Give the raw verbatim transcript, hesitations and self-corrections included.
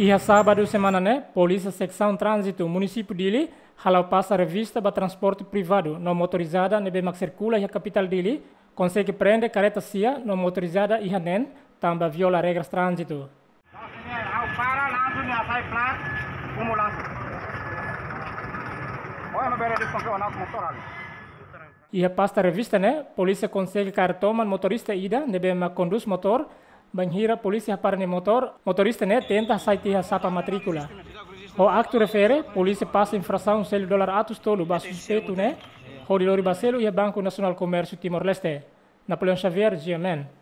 Ia sábado semana né, Polícia Secção Trânsito Município Dili halau passa revista para transporte privado no motorizada nebe mak circula e a capital Dili consegue prender careta sia no motorizada e hanen também viola regras trânsito. Ao para langsung ya sai plat kumulasi. Oh, não bere de controle na motor ali. E a pasta revista né, polícia consegue cartoman motorista ida nebe mak conduz motor banhira polícia para ne motor motorista né tenta sair tia sapa matrícula. O acto refere polícia passa infração selo dólar atos tolo ba suspeito né, o de lori baselo e Banco Nacional Comércio Timor-Leste. Napoleão Xavier, G M N.